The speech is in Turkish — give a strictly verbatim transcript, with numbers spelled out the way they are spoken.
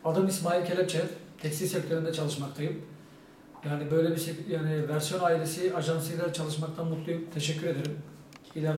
Adım İsmail Kelepçe. Tekstil sektöründe çalışmaktayım. Yani böyle bir yani versiyon ailesi ajansıyla çalışmaktan mutluyum. Teşekkür ederim. İler